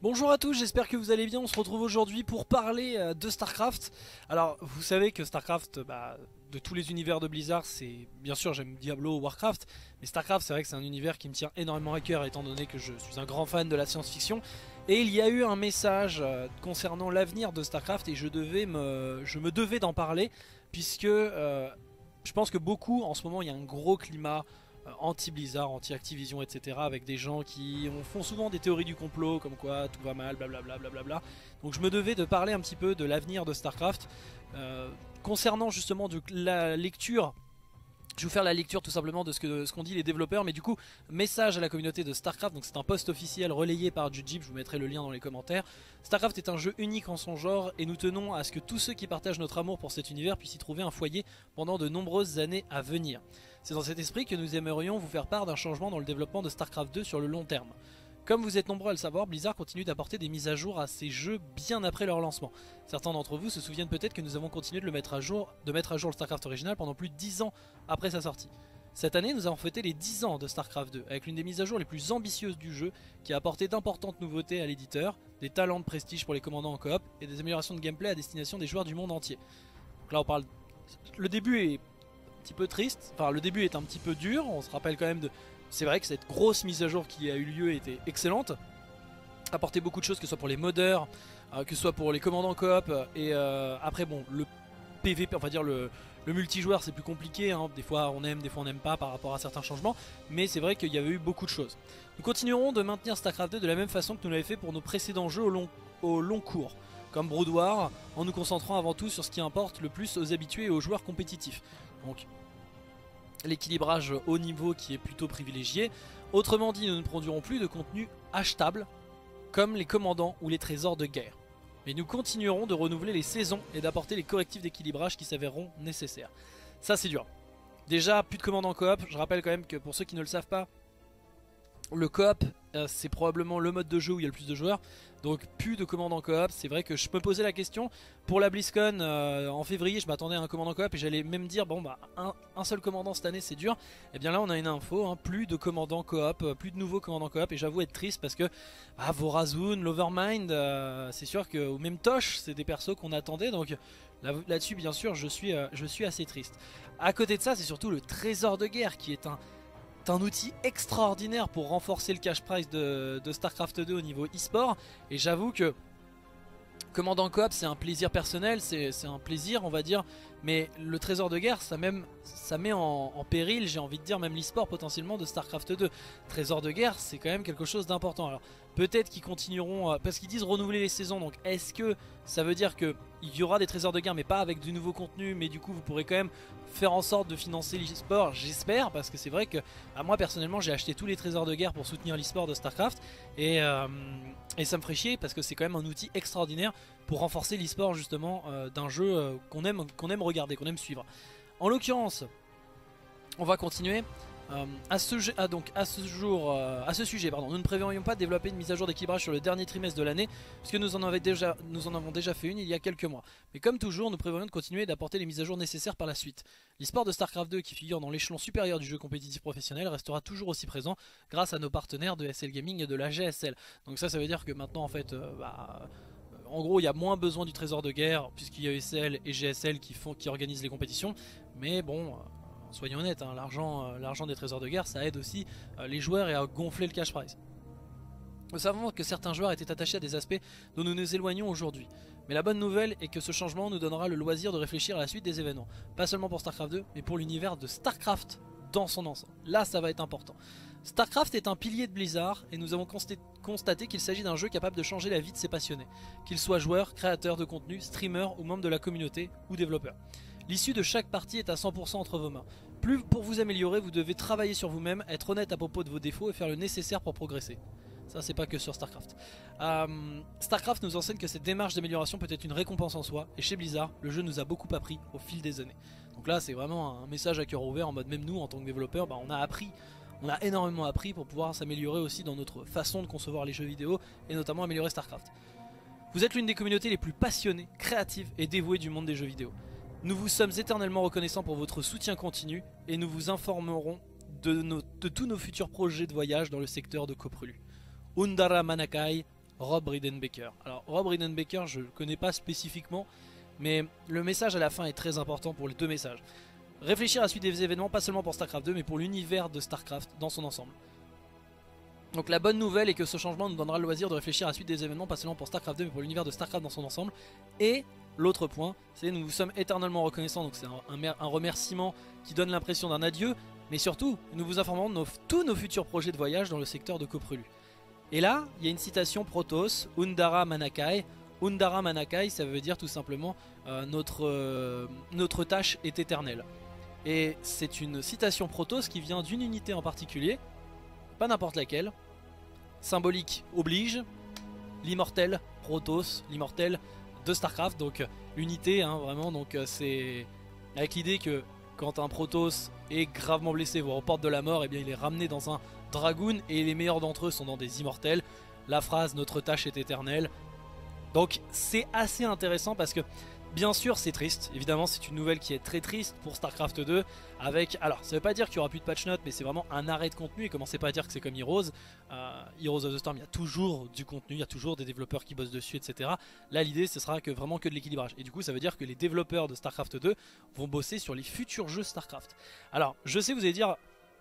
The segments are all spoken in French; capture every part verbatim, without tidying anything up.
Bonjour à tous, j'espère que vous allez bien. On se retrouve aujourd'hui pour parler euh, de StarCraft. Alors, vous savez que StarCraft, bah, de tous les univers de Blizzard, c'est bien sûr j'aime Diablo ou Warcraft, mais StarCraft, c'est vrai que c'est un univers qui me tient énormément à cœur, étant donné que je suis un grand fan de la science-fiction. Et il y a eu un message euh, concernant l'avenir de StarCraft et je devais me, je me devais d'en parler, puisque euh, je pense que beaucoup, en ce moment, il y a un gros climat euh, anti-Blizzard, anti-Activision, et cetera. Avec des gens qui ont- font souvent des théories du complot, comme quoi tout va mal, blablabla. blablabla. Donc je me devais de parler un petit peu de l'avenir de StarCraft. Euh, concernant justement de la lecture, je vais vous faire la lecture tout simplement de ce que ce qu'ont dit les développeurs, mais du coup, message à la communauté de StarCraft, donc c'est un post officiel relayé par Jujib, je vous mettrai le lien dans les commentaires. StarCraft est un jeu unique en son genre et nous tenons à ce que tous ceux qui partagent notre amour pour cet univers puissent y trouver un foyer pendant de nombreuses années à venir. C'est dans cet esprit que nous aimerions vous faire part d'un changement dans le développement de StarCraft deux sur le long terme. Comme vous êtes nombreux à le savoir, Blizzard continue d'apporter des mises à jour à ces jeux bien après leur lancement. Certains d'entre vous se souviennent peut-être que nous avons continué de, le mettre à jour, de mettre à jour le StarCraft original pendant plus de dix ans après sa sortie. Cette année, nous avons fêté les dix ans de StarCraft deux, avec l'une des mises à jour les plus ambitieuses du jeu, qui a apporté d'importantes nouveautés à l'éditeur, des talents de prestige pour les commandants en coop, et des améliorations de gameplay à destination des joueurs du monde entier. Donc là on parle... Le début est un petit peu triste, enfin le début est un petit peu dur, on se rappelle quand même de... C'est vrai que cette grosse mise à jour qui a eu lieu était excellente, apporté beaucoup de choses, que ce soit pour les modeurs, euh, que ce soit pour les commandants coop, et euh, après bon, le P V P, on va dire le, le multijoueur c'est plus compliqué, hein. Des fois on aime, des fois on n'aime pas par rapport à certains changements, mais c'est vrai qu'il y avait eu beaucoup de choses. Nous continuerons de maintenir StarCraft deux de la même façon que nous l'avons fait pour nos précédents jeux au long, au long cours, comme Brood War, en nous concentrant avant tout sur ce qui importe le plus aux habitués et aux joueurs compétitifs. Donc l'équilibrage haut niveau qui est plutôt privilégié. Autrement dit, nous ne produirons plus de contenu achetable comme les commandants ou les trésors de guerre. Mais nous continuerons de renouveler les saisons et d'apporter les correctifs d'équilibrage qui s'avéreront nécessaires. Ça c'est dur. Déjà, plus de commandants coop. Je rappelle quand même que pour ceux qui ne le savent pas, le coop euh, c'est probablement le mode de jeu où il y a le plus de joueurs. Donc plus de commandants coop. C'est vrai que je me posais la question. Pour la BlizzCon euh, en février, je m'attendais à un commandant coop et j'allais même dire bon bah un, un seul commandant cette année c'est dur. Et bien là on a une info, hein, plus de commandants coop, euh, plus de nouveaux commandants coop. Et j'avoue être triste parce que ah, Vorazun, l'Overmind, euh, c'est sûr que, ou même Tosh, c'est des persos qu'on attendait. Donc là-dessus bien sûr je suis, euh, je suis assez triste. À côté de ça c'est surtout le trésor de guerre qui est un... C'est un outil extraordinaire pour renforcer le cash prize de, de StarCraft deux au niveau e-sport. Et j'avoue que commandant coop c'est un plaisir personnel, c'est un plaisir on va dire. Mais le trésor de guerre ça, même, ça met en, en péril, j'ai envie de dire, même l'e-sport potentiellement de StarCraft deux. Trésor de guerre c'est quand même quelque chose d'important. Alors peut-être qu'ils continueront, euh, parce qu'ils disent renouveler les saisons. Donc est-ce que ça veut dire qu'il y aura des trésors de guerre mais pas avec du nouveau contenu, mais du coup vous pourrez quand même faire en sorte de financer l'e-sport? J'espère, parce que c'est vrai que à moi personnellement j'ai acheté tous les trésors de guerre pour soutenir l'e-sport de StarCraft. Et, euh, et ça me ferait chier parce que c'est quand même un outil extraordinaire pour renforcer l'e-sport justement euh, d'un jeu euh, qu'on aime, qu'on aime regarder, qu'on aime suivre. En l'occurrence, on va continuer. Euh, à, ce jeu, ah, donc, à ce jour, euh, à ce sujet, pardon, nous ne prévoyons pas de développer une mise à jour d'équilibrage sur le dernier trimestre de l'année, puisque nous en, avons déjà, nous en avons déjà fait une il y a quelques mois. Mais comme toujours, nous prévoyons de continuer et d'apporter les mises à jour nécessaires par la suite. L'e-sport de StarCraft deux, qui figure dans l'échelon supérieur du jeu compétitif professionnel, restera toujours aussi présent grâce à nos partenaires de S L Gaming et de la G S L. Donc ça, ça veut dire que maintenant, en fait, euh, bah, en gros, il y a moins besoin du trésor de guerre, puisqu'il y a S L et G S L qui, font, qui organisent les compétitions. Mais bon... Euh, soyons honnêtes, hein, l'argent euh, l'argent des trésors de guerre, ça aide aussi euh, les joueurs et à gonfler le cash prize. Nous savons que certains joueurs étaient attachés à des aspects dont nous nous éloignons aujourd'hui. Mais la bonne nouvelle est que ce changement nous donnera le loisir de réfléchir à la suite des événements. Pas seulement pour StarCraft deux, mais pour l'univers de StarCraft dans son ensemble. Là, ça va être important. StarCraft est un pilier de Blizzard et nous avons constaté qu'il s'agit d'un jeu capable de changer la vie de ses passionnés. Qu'ils soient joueurs, créateurs de contenu, streamers ou membres de la communauté ou développeurs. L'issue de chaque partie est à cent pour cent entre vos mains. Plus pour vous améliorer, vous devez travailler sur vous-même, être honnête à propos de vos défauts et faire le nécessaire pour progresser. Ça, c'est pas que sur StarCraft. Euh, StarCraft nous enseigne que cette démarche d'amélioration peut être une récompense en soi, et chez Blizzard, le jeu nous a beaucoup appris au fil des années. Donc là, c'est vraiment un message à cœur ouvert, en mode même nous, en tant que développeurs, bah, on a appris, on a énormément appris pour pouvoir s'améliorer aussi dans notre façon de concevoir les jeux vidéo, et notamment améliorer StarCraft. Vous êtes l'une des communautés les plus passionnées, créatives et dévouées du monde des jeux vidéo. Nous vous sommes éternellement reconnaissants pour votre soutien continu et nous vous informerons de, nos, de tous nos futurs projets de voyage dans le secteur de Koprulu. Undara Manakai, Rob Ridenbaker. Alors Rob Ridenbaker, je ne le connais pas spécifiquement, mais le message à la fin est très important pour les deux messages. Réfléchir à la suite des événements, pas seulement pour StarCraft deux, mais pour l'univers de StarCraft dans son ensemble. Donc la bonne nouvelle est que ce changement nous donnera le loisir de réfléchir à la suite des événements, pas seulement pour StarCraft deux, mais pour l'univers de StarCraft dans son ensemble. Et l'autre point, c'est nous vous sommes éternellement reconnaissants, donc c'est un, un, un remerciement qui donne l'impression d'un adieu, mais surtout, nous vous informons de nos, tous nos futurs projets de voyage dans le secteur de Koprulu. Et là, il y a une citation Protoss, Undara Manakai. Undara Manakai, ça veut dire tout simplement euh, notre, euh, notre tâche est éternelle. Et c'est une citation Protoss qui vient d'une unité en particulier, pas n'importe laquelle. Symbolique oblige, l'immortel Protoss, l'immortel de StarCraft, donc l'unité hein, vraiment, donc c'est avec l'idée que quand un Protoss est gravement blessé, voire aux portes de la mort, et eh bien il est ramené dans un Dragoon et les meilleurs d'entre eux sont dans des immortels. La phrase notre tâche est éternelle. Donc c'est assez intéressant parce que bien sûr c'est triste, évidemment c'est une nouvelle qui est très triste pour StarCraft deux avec, alors ça veut pas dire qu'il y aura plus de patch notes mais c'est vraiment un arrêt de contenu et commencez pas à dire que c'est comme Heroes, euh, Heroes of the Storm il y a toujours du contenu, il y a toujours des développeurs qui bossent dessus etc. Là l'idée ce sera que vraiment que de l'équilibrage et du coup ça veut dire que les développeurs de StarCraft deux vont bosser sur les futurs jeux StarCraft. Alors je sais vous allez dire...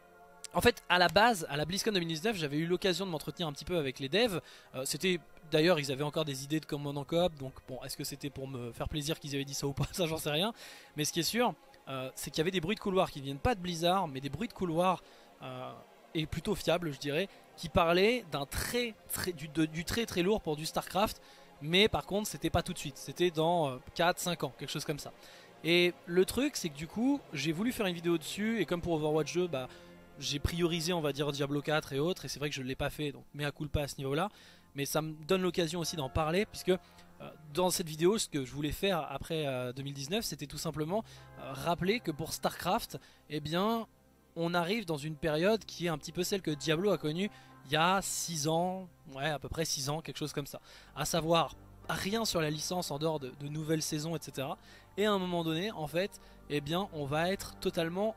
En fait, à la base, à la BlizzCon deux mille dix-neuf, j'avais eu l'occasion de m'entretenir un petit peu avec les devs. Euh, c'était d'ailleurs, ils avaient encore des idées de command en coop. Donc bon, est-ce que c'était pour me faire plaisir qu'ils avaient dit ça ou pas? Ça, j'en sais rien. Mais ce qui est sûr, euh, c'est qu'il y avait des bruits de couloir qui ne viennent pas de Blizzard, mais des bruits de couloir euh, et plutôt fiables, je dirais, qui parlaient d'un très, très, du, de, du très très lourd pour du StarCraft. Mais par contre, c'était pas tout de suite. C'était dans euh, quatre cinq ans, quelque chose comme ça. Et le truc, c'est que du coup, j'ai voulu faire une vidéo dessus. Et comme pour Overwatch deux, bah j'ai priorisé on va dire Diablo quatre et autres et c'est vrai que je ne l'ai pas fait donc mea culpa à ce niveau là, mais ça me donne l'occasion aussi d'en parler puisque euh, dans cette vidéo ce que je voulais faire après euh, deux mille dix-neuf c'était tout simplement euh, rappeler que pour StarCraft eh bien on arrive dans une période qui est un petit peu celle que Diablo a connue il y a six ans, ouais à peu près six ans, quelque chose comme ça, à savoir rien sur la licence en dehors de, de nouvelles saisons etc. Et à un moment donné en fait eh bien on va être totalement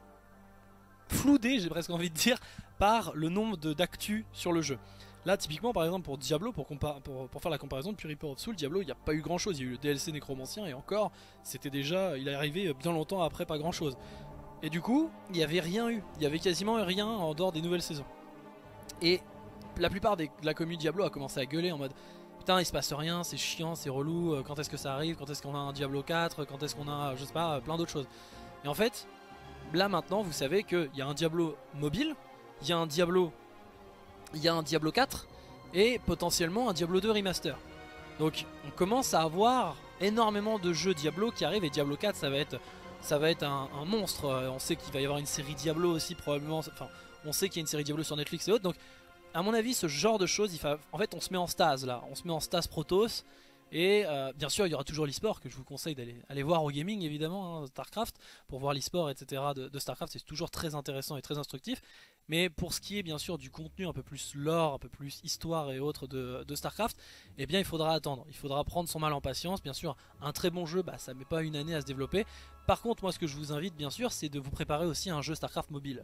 floudé, j'ai presque envie de dire, par le nombre d'actu sur le jeu. Là typiquement par exemple pour Diablo, pour, pour, pour faire la comparaison depuis Reaper of Soul, Diablo il n'y a pas eu grand chose, il y a eu le D L C Nécromancien et encore c'était déjà, il est arrivé bien longtemps après pas grand chose. Et du coup il n'y avait rien eu, il y avait quasiment rien en dehors des nouvelles saisons. Et la plupart des, de la commu Diablo a commencé à gueuler en mode putain il se passe rien, c'est chiant, c'est relou, quand est-ce que ça arrive, quand est-ce qu'on a un Diablo quatre, quand est-ce qu'on a je sais pas plein d'autres choses. Et en fait là maintenant vous savez qu'il y a un Diablo mobile, il y a un Diablo, il y a un Diablo quatre et potentiellement un Diablo deux remaster. Donc on commence à avoir énormément de jeux Diablo qui arrivent et Diablo quatre ça va être, ça va être un, un monstre. On sait qu'il va y avoir une série Diablo aussi probablement, enfin on sait qu'il y a une série Diablo sur Netflix et autres. Donc à mon avis ce genre de choses, il fa... en fait on se met en stase là, on se met en stase Protoss. Et euh, bien sûr il y aura toujours l'e-sport que je vous conseille d'aller aller voir au gaming évidemment, hein, StarCraft, pour voir l'e-sport etc de, de StarCraft, c'est toujours très intéressant et très instructif. Mais pour ce qui est bien sûr du contenu un peu plus lore, un peu plus histoire et autres de, de StarCraft, eh bien il faudra attendre, il faudra prendre son mal en patience. Bien sûr un très bon jeu, bah, ça met pas une année à se développer. Par contre moi ce que je vous invite bien sûr c'est de vous préparer aussi à un jeu StarCraft mobile.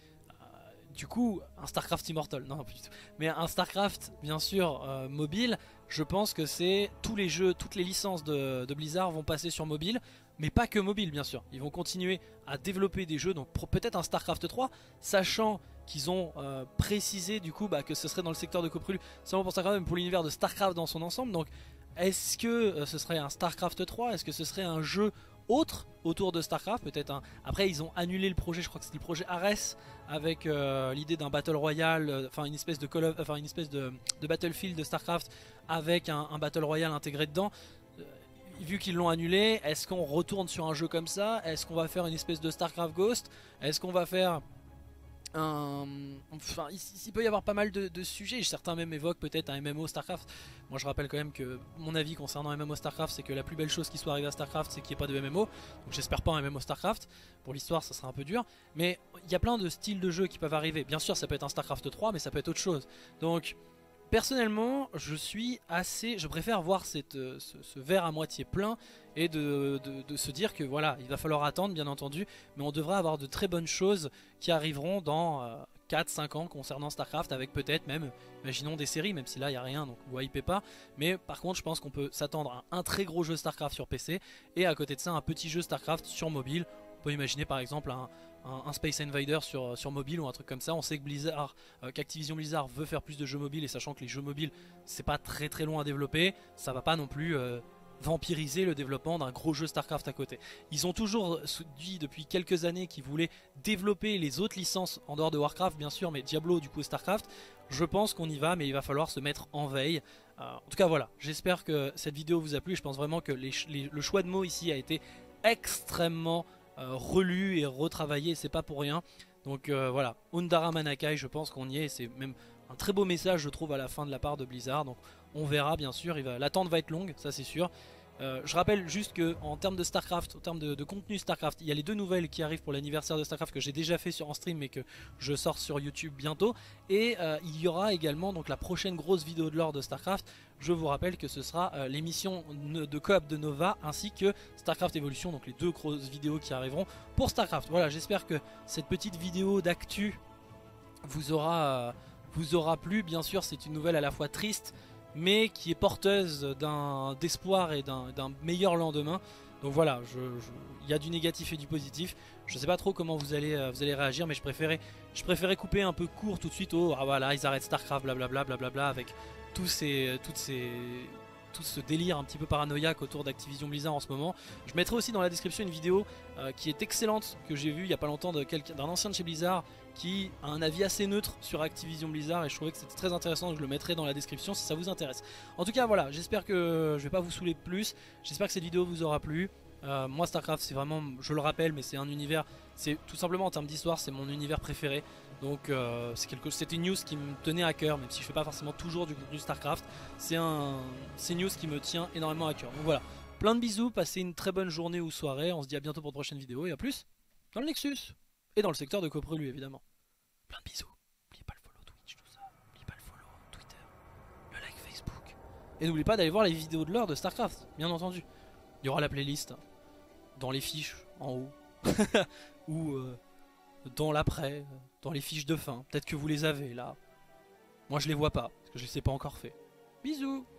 Du coup, un StarCraft Immortal, non, plus mais un StarCraft bien sûr euh, mobile, je pense que c'est tous les jeux, toutes les licences de, de Blizzard vont passer sur mobile, mais pas que mobile bien sûr. Ils vont continuer à développer des jeux, donc peut-être un StarCraft trois, sachant qu'ils ont euh, précisé du coup bah, que ce serait dans le secteur de Koprulu, seulement pour StarCraft, mais pour l'univers de StarCraft dans son ensemble. Donc est-ce que euh, ce serait un StarCraft trois, est-ce que ce serait un jeu autre autour de StarCraft, peut-être un... Après ils ont annulé le projet, je crois que c'était le projet Ares avec euh, l'idée d'un Battle Royale, enfin euh, une espèce de Call of... enfin une espèce de, de Battlefield de StarCraft avec un, un Battle Royale intégré dedans. Euh, vu qu'ils l'ont annulé, est-ce qu'on retourne sur un jeu comme ça? Est-ce qu'on va faire une espèce de StarCraft Ghost? Est-ce qu'on va faire un... Enfin, il, il peut y avoir pas mal de, de sujets. Certains même évoquent peut-être un M M O StarCraft. Moi je rappelle quand même que mon avis concernant M M O StarCraft, c'est que la plus belle chose qui soit arrivée à StarCraft, c'est qu'il n'y ait pas de M M O. Donc j'espère pas un M M O StarCraft. Pour l'histoire ça sera un peu dur. Mais il y a plein de styles de jeux qui peuvent arriver. Bien sûr ça peut être un StarCraft trois, mais ça peut être autre chose. Donc personnellement je suis assez... Je préfère voir cette, ce, ce verre à moitié plein et de, de, de se dire que voilà, il va falloir attendre bien entendu, mais on devrait avoir de très bonnes choses qui arriveront dans euh, quatre cinq ans concernant StarCraft, avec peut-être même, imaginons des séries, même si là il n'y a rien, donc vous hypez pas. Mais par contre, je pense qu'on peut s'attendre à un très gros jeu StarCraft sur P C, et à côté de ça, un petit jeu StarCraft sur mobile. On peut imaginer par exemple un, un, un Space Invader sur, sur mobile ou un truc comme ça. On sait que Blizzard, euh, qu'Activision Blizzard veut faire plus de jeux mobiles, et sachant que les jeux mobiles, c'est pas très très long à développer, ça va pas non plus... Euh, vampiriser le développement d'un gros jeu StarCraft à côté. Ils ont toujours dit depuis quelques années qu'ils voulaient développer les autres licences en dehors de Warcraft bien sûr, mais Diablo du coup StarCraft. Je pense qu'on y va, mais il va falloir se mettre en veille. Euh, en tout cas voilà, j'espère que cette vidéo vous a plu. Je pense vraiment que les, les, le choix de mots ici a été extrêmement euh, relu et retravaillé, c'est pas pour rien. Donc euh, voilà, Undara Manakai, je pense qu'on y est, c'est même un très beau message je trouve à la fin de la part de Blizzard. Donc on verra bien sûr, l'attente va être longue, ça c'est sûr. Euh, je rappelle juste que en termes de StarCraft, en termes de, de contenu StarCraft, il y a les deux nouvelles qui arrivent pour l'anniversaire de StarCraft que j'ai déjà fait sur, en stream mais que je sors sur YouTube bientôt. Et euh, il y aura également donc la prochaine grosse vidéo de lore de StarCraft. Je vous rappelle que ce sera euh, l'émission de coop de Nova ainsi que StarCraft Evolution, donc les deux grosses vidéos qui arriveront pour StarCraft. Voilà, j'espère que cette petite vidéo d'actu vous aura, euh, vous aura plu. Bien sûr, c'est une nouvelle à la fois triste, mais qui est porteuse d'un d'espoir et d'un meilleur lendemain. Donc voilà, il je, je, y a du négatif et du positif. Je sais pas trop comment vous allez, euh, vous allez réagir, mais je préférais, je préférais couper un peu court tout de suite au ah voilà, ils arrêtent StarCraft, blablabla, blablabla, avec tous ces, toutes ces, tout ce délire un petit peu paranoïaque autour d'Activision Blizzard en ce moment. Je mettrai aussi dans la description une vidéo euh, qui est excellente, que j'ai vue il y a pas longtemps d'un ancien de chez Blizzard qui a un avis assez neutre sur Activision Blizzard, et je trouvais que c'était très intéressant, donc je le mettrai dans la description si ça vous intéresse. En tout cas voilà, j'espère que je vais pas vous saouler plus, j'espère que cette vidéo vous aura plu. Euh, moi StarCraft c'est vraiment, je le rappelle, mais c'est un univers, c'est tout simplement en termes d'histoire c'est mon univers préféré. Donc euh, c'était une news qui me tenait à cœur, même si je fais pas forcément toujours du contenu StarCraft. C'est un, une news qui me tient énormément à cœur. Donc voilà, plein de bisous, passez une très bonne journée ou soirée. On se dit à bientôt pour de prochaines vidéos et à plus dans le Nexus et dans le secteur de Coprelu évidemment. Plein de bisous. N'oubliez pas le follow Twitch, tout ça. N'oubliez pas le follow Twitter, le like Facebook. Et n'oubliez pas d'aller voir les vidéos de l'heure de StarCraft, bien entendu. Il y aura la playlist dans les fiches en haut ou euh, dans l'après, dans les fiches de fin. Peut-être que vous les avez là. Moi je les vois pas parce que je les ai pas encore fait. Bisous.